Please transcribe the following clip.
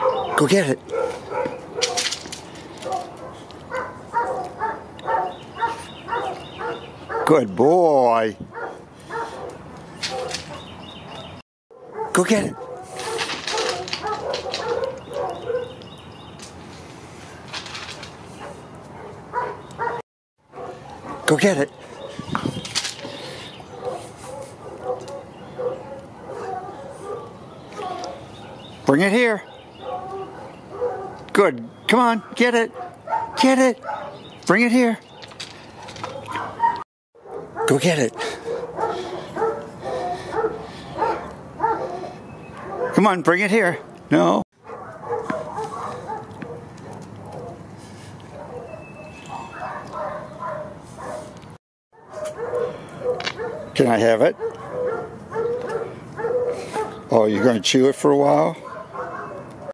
Go get it. Good boy. Go get it. Go get it. Bring it here. Good. Come on, get it. Get it. Bring it here. Go get it. Come on, bring it here. No. Can I have it? Oh, you're going to chew it for a while?